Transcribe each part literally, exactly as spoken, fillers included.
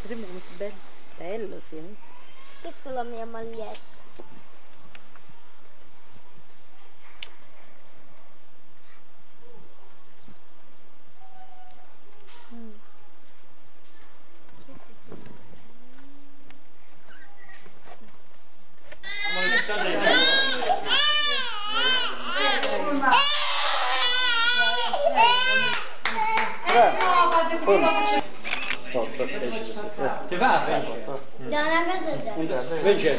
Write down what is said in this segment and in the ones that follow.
Vediamo come si è bello. Bello, sì. Questa è la mia maglietta. Ti va pesce? Da una casetta. Pesce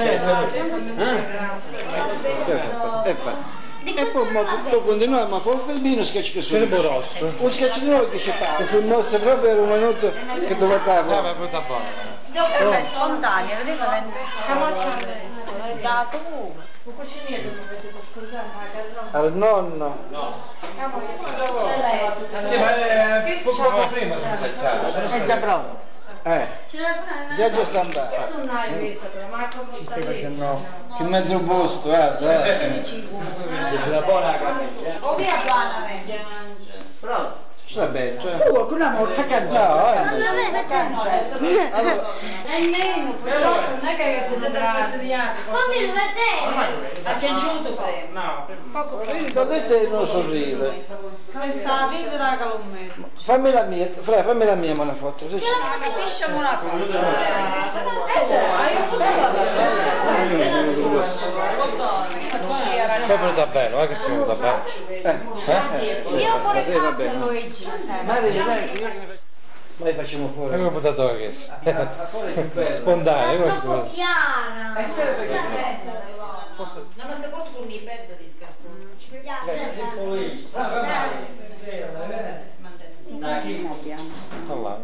e poi, poi continuiamo a fare il filmino sketch che sono rosso un sketch di noi che ci fa e se mosse proprio era un minuto che doveva dare brutta buona dove è spontanea, vedete lente? È dato Un cuciniere mi avete scordato la al nonno sì ma è poco prima si è è già pronto eh già già sta andando questo non hai visto ma come sta lì? che mezzo busto guarda eh c'è la buona carne o via buona pronto sta bene cioè qualcuno morta cangiata. no eh allora è meno purtroppo non è che si sente Fammi vedere. Ha piaciuto prima? No. vedi ti ho detto di non sorridere questa vita da calomero fammi la mia fra fammi la mia una foto ce la capisci una cosa poi venuta bene guarda che si è venuta bene io pure cambio Luigi ma facciamo fuori è come buttato che è spontaneo È troppo chiara. Non mi stai portando con i perde di scarpe. da chi allora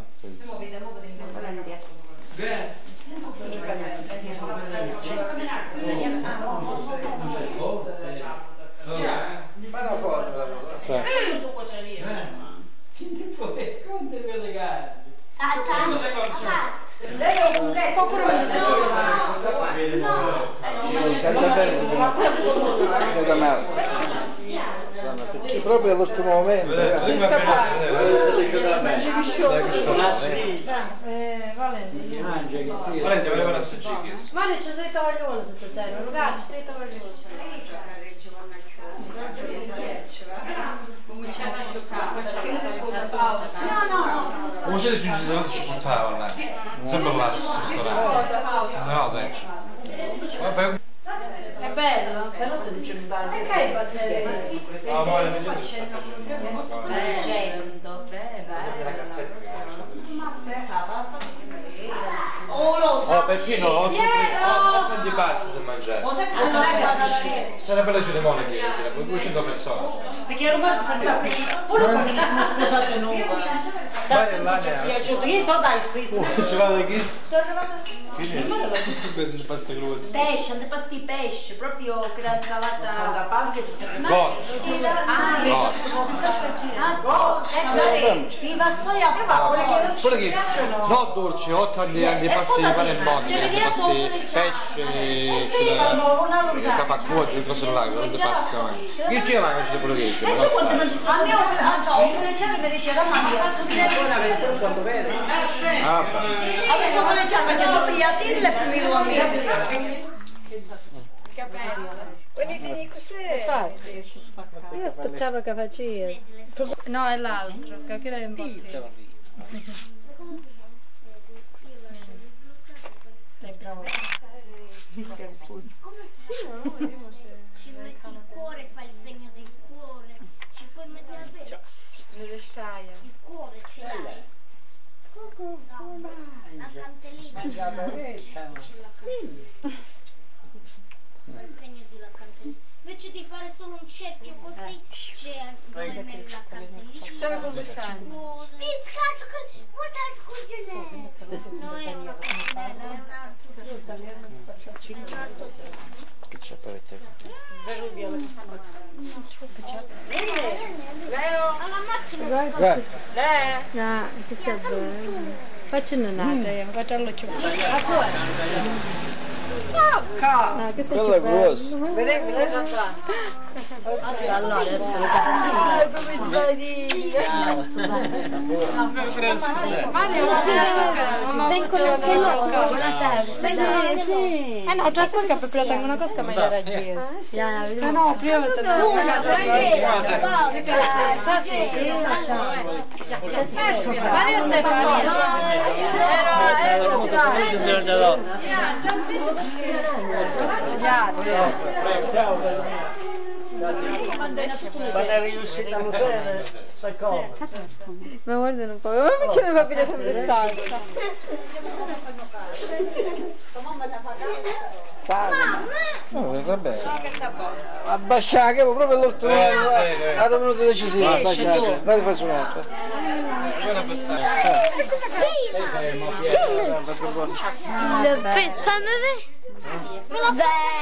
ma una foto Lei è un detto. da male perché proprio all'ultimo momento eh Valente Valente voleva assaggiare Vale ci sei tovagliolo se ti serve ragazzi ci sei tovagliolo cominciamo a scioccare no no come siete giunti se non ci portavano sempre là no dentro vabbè è bello e che hai battere Leggendo. oh lo so oh perché no otto di pasta se mangiare lo sai che c'è la c'è una bella cerimonia di ieri sera con duecento persone Perché a Roma fanno pure quando mi sono sposate nuova. vai là ne Piaciuto, io so dai stesso. ci vado chi sono arrivata quindi ci pasta cruz pesce, non pasti pesce, proprio che la insalata La pasta no ah, no ah, ecco, di vassoia pure che no dolci otto anni di pasti di pane e molle di pasti pesce c'è capacua c'è cose là non di pasta io ci manco c'è pure che c'è a me un felice mi dice la mamma quando vedi. ah beh adesso felice c'è due fiatelle più i due miei che bello quelli di cos'è Io aspettavo che faceva. No, è l'altro, che era in bottiglia. Stai bravo. Sì, no, ci metti il cuore, fai il segno del cuore. Ci puoi mettere bene. Il cuore ce l'hai. La cantellina. Ce l'ha il segno della cantellina. Invece di fare solo un cerchio così, c'è dove mettere la cantellina. Stava conversando. Mi scaccio con... guardate con no, è una cannella, è un altro tipo. È un altro tipo. che c'è per te Leo Alla macchina guarda Leo No, che sta bene. Faccio una nata, faccio lo cioccolata. Ah, che sta quello è grosso Vedete, vedete qua. allora adesso Come sbagli. molto bene non credo ma ne ho vengono anche loro. Buonasera. Sì. Eh no, già se che prima tengono una cosa meglio da chiesa. Eh no, prima metto una ragazza. Già sì, sì. Maria Stefania. Ma ne riuscita a usare? Ma guardano un po', ma perché mi fa vedere sempre salsa? Oh, va bene. Abbasciate, proprio l'ultimo. Ha venuto decisivo, abbasciate. Date faccio un'altra. Le pettanere? Me lo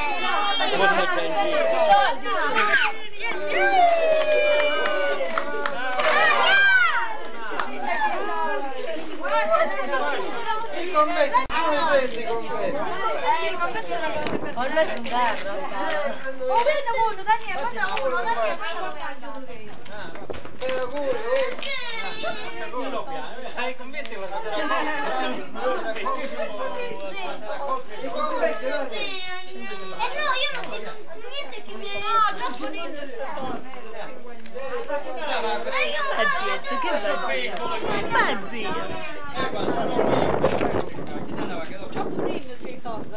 I conventi, sono presi i conventi. Eh, ma penso una cosa. Ormai si terra. Oh, vedo uno, Daniele, guarda uno, Daniele. Bene, auguri. I conventi la Eh no, io non c'è niente che mi è... No, già bonito questa zona. Mazzietto, che zio? Ma zio! Già bonito sui soldi.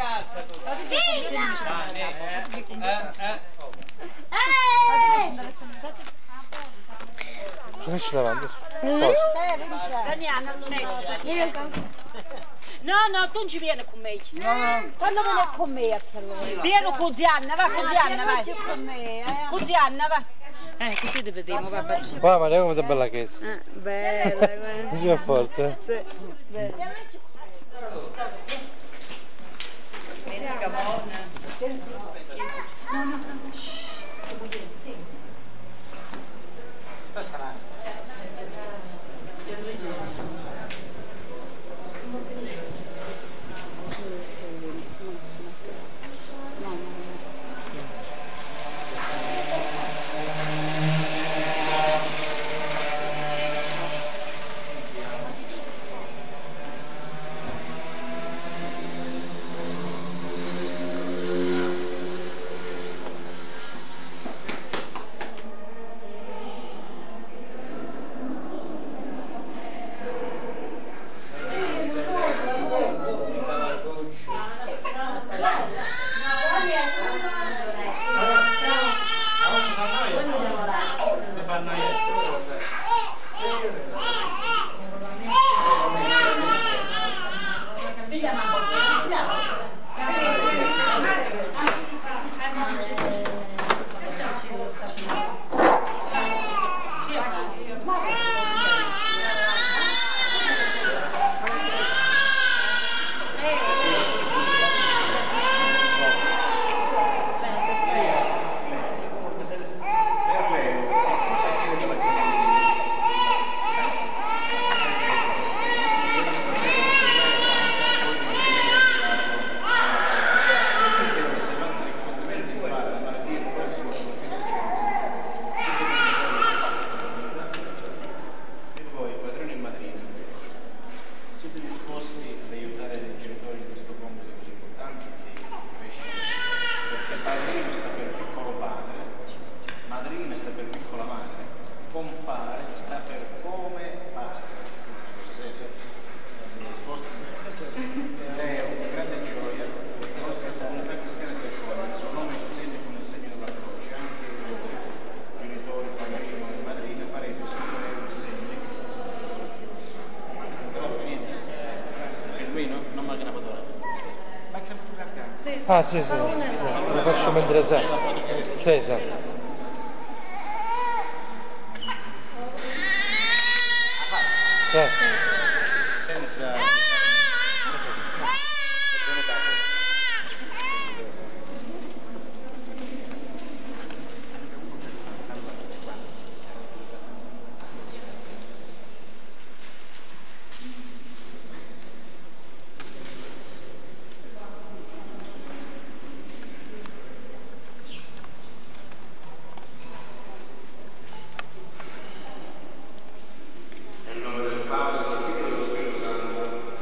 Finisci davanti. Daniana, smetti. No, no, tu non ci vieni con me. Quando viene con me a parlare? Vieni con Zianna, va con Zianna, vai. Con me, eh? Con Zianna, va. Eh, così ti vediamo, va. Guarda Maria come è bella che è. Bella, guarda. Così è forte. Sì, bella. No, no, no. Ah sì sì, lo faccio mentre sei. Sì, sì. Sì. Senza... Nel nome del Padre, del Figlio e dello Spirito Santo.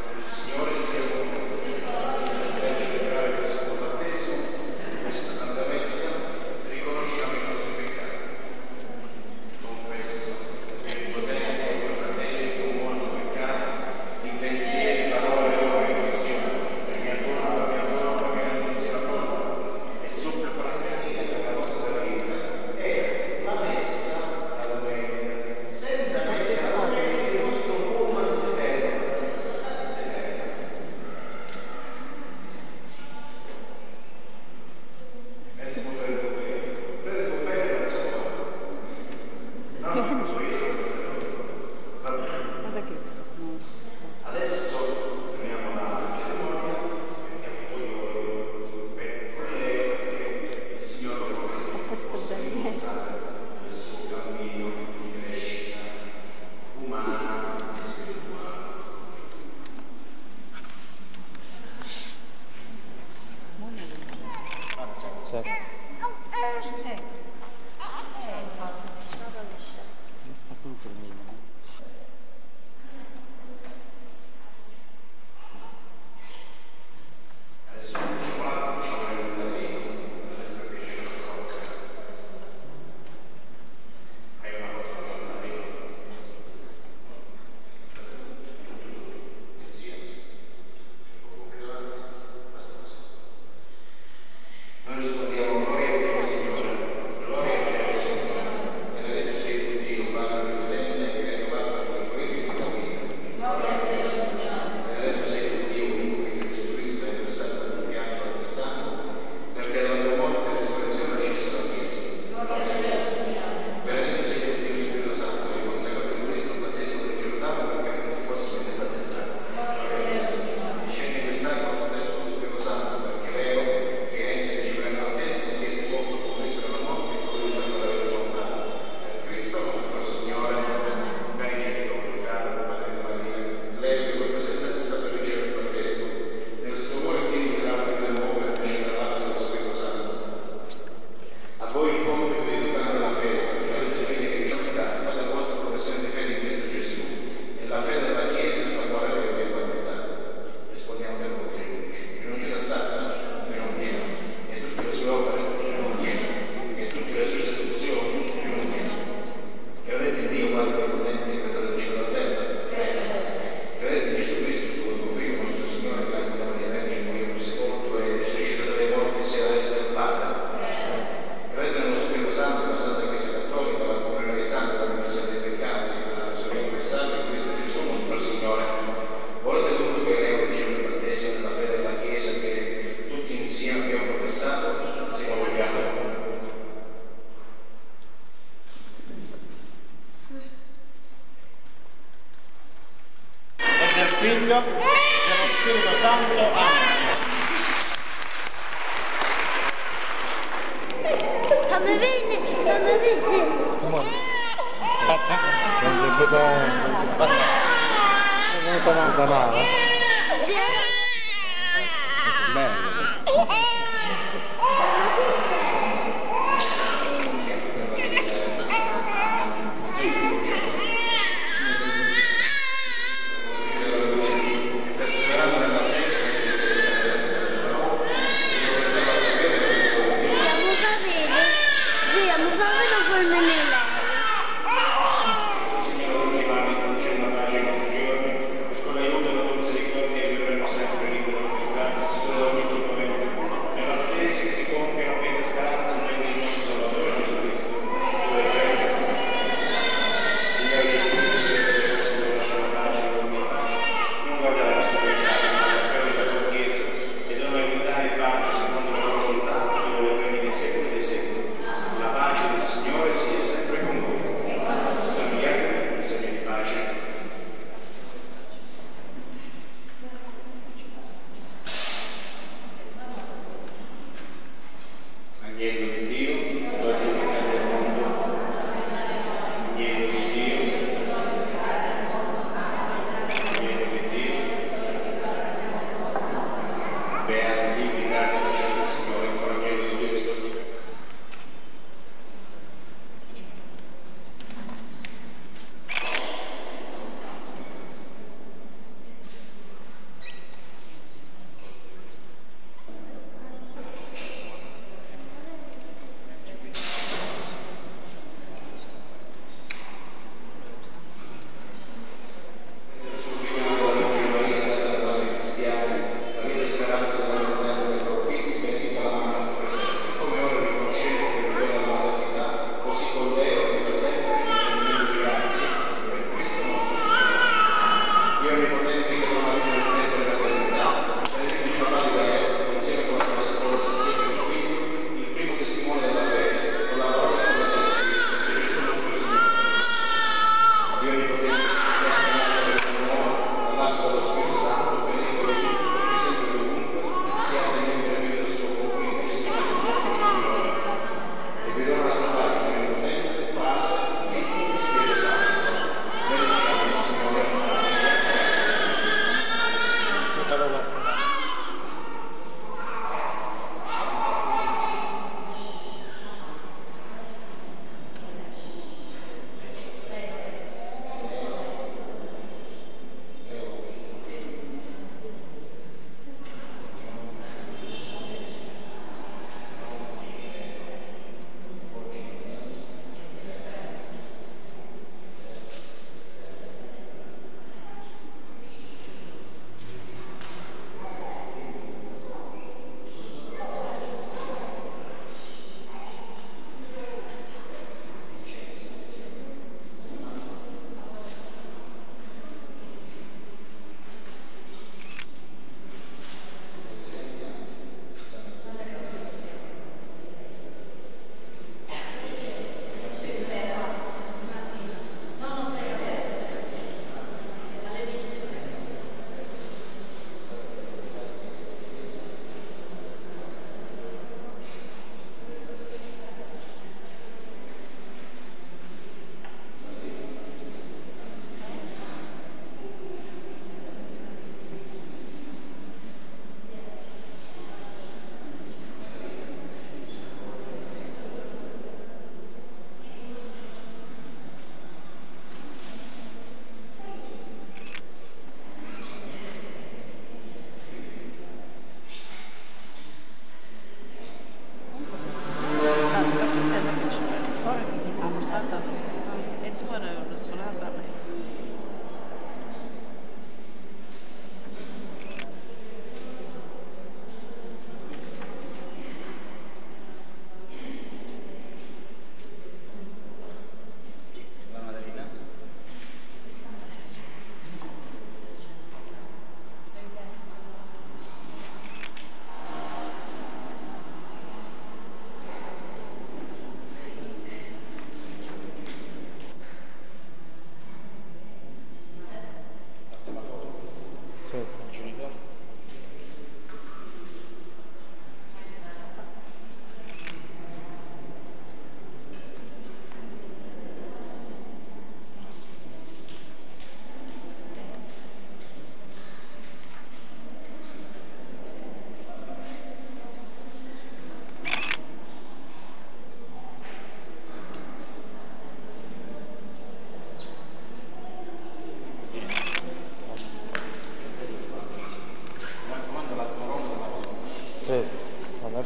Figlio e dello Spirito Santo. Amen. Come viene? Come viene? Aspetta. Non c'è più da... Non è da male. Bello. Io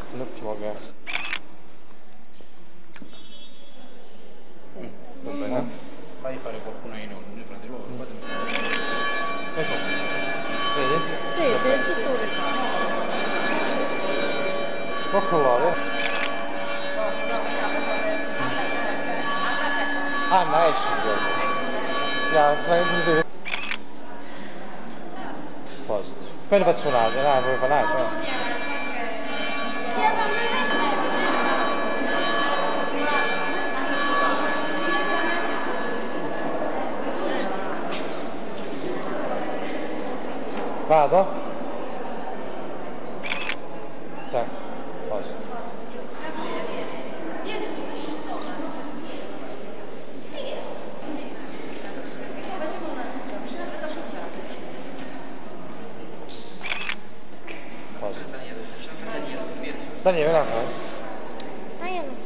Un attimo che... Sì. Va bene. Fai fare qualcuno ai nonni, noi fratelli loro, fatemi. Ecco. Vedi? Sì, sì, è giusto ora. Può colore? Anna, esci quello. Ja, fai un posto. Poi ne faccio un'altra, no, vuoi fare un'altra? Vado? Cioè, posto. Posto. Daniele, vieni a fare. Ma io non so.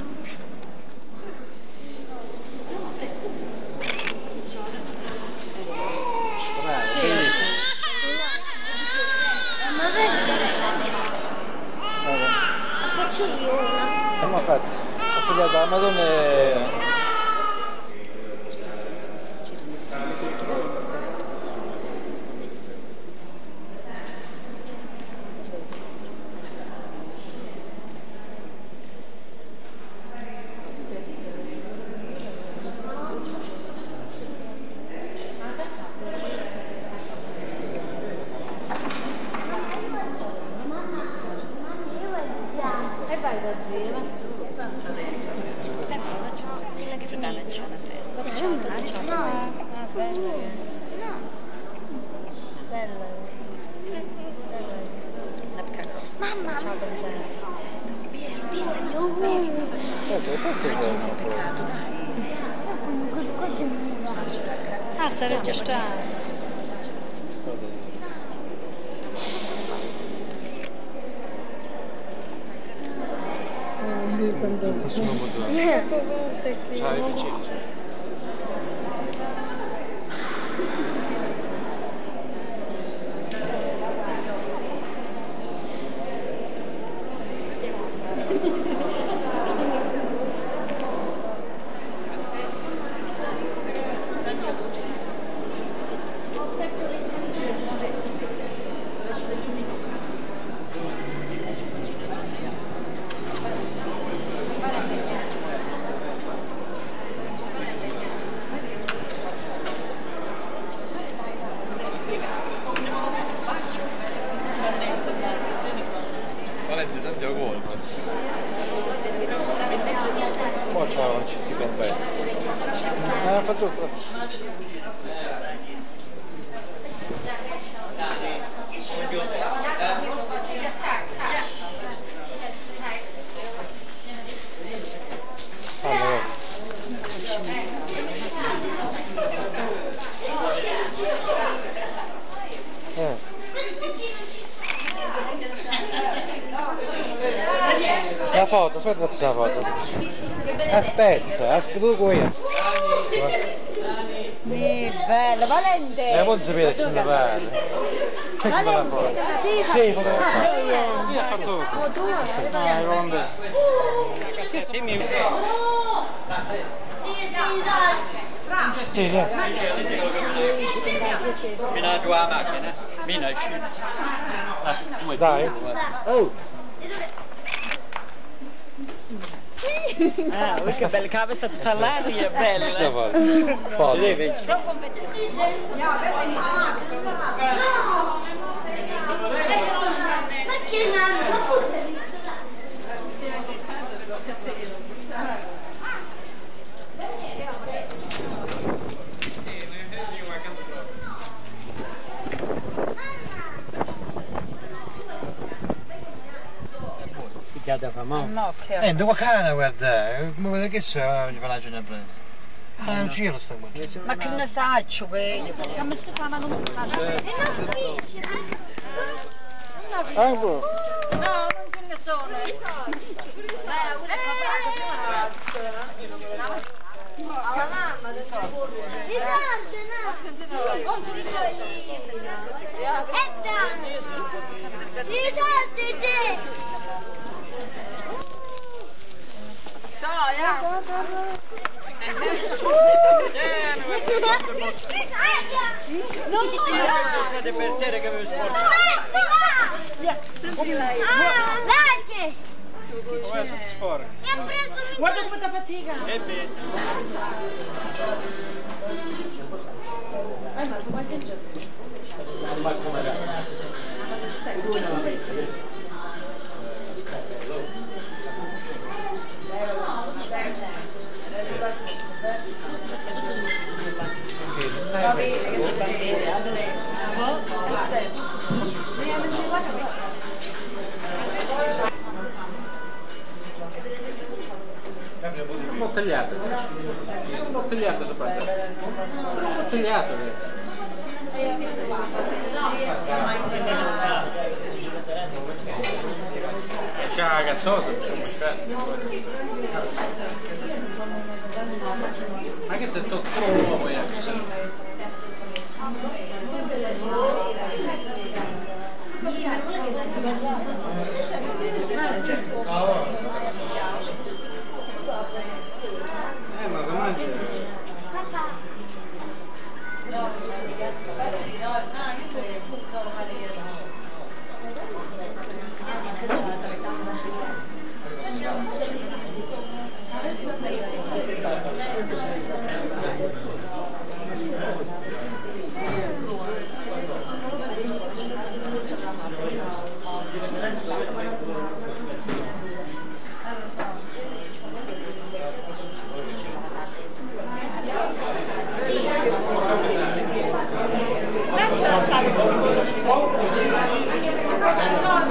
Ma vedi? Faccio io una. Come ha fatto? Ho pigliato la Madonna e... E vai da zia, va su. Che si dà la cena a te? No. Ah, bella. No. Bella. Mamma, Ciao, Vincenzo. Piero, Piero, Piero. Certo, è stato La chiesa è peccato, dai. Ah, sta registrando. Sono molto... Sai, vicino. Valente, tanti auguri. Poi c'è un C T convento. Eh, faccio Eh. La foto, aspetta, faccio la foto. Aspetta, aspetta qui. Sì, bella, Valente! Eh, non sapete che ci fare. Che bella foto. Sì, fotografare. Io ho fatto. Ah, ronde. Sì, via. Fino a tua macchina. Mina Dai. Oh. Ah, oh, che bella, cava sta tutta l'aria, bella. Sta foto. Foto. No. Ma che nanno? Picchiata famosa. No, che... Eh, dove cana, guarda. Come vede che so, gli fa la cena presa. Ah, non ci lo sta guardando. Ma che ne saccio che io? Ma sto chiamando un po'. Ah, boh. No, non ce ne sono. La mamma del lavoro. Risante, no. E dai. Risante, te. Non ti piace per te che avevo sporcato. Smettila! Ah, dai! Come tutto sporco. Mi ha preso un... Guarda come ti fatica. E bene. Eh, ma su quanti giorni? Ma come da? Va bene, che vuol vedere, Un bottigliato. Un bottigliato soprattutto. Un bottigliato. E c'è la gassosa, ma che se tutto troppo poi eh ma come mangi? Lascia stare.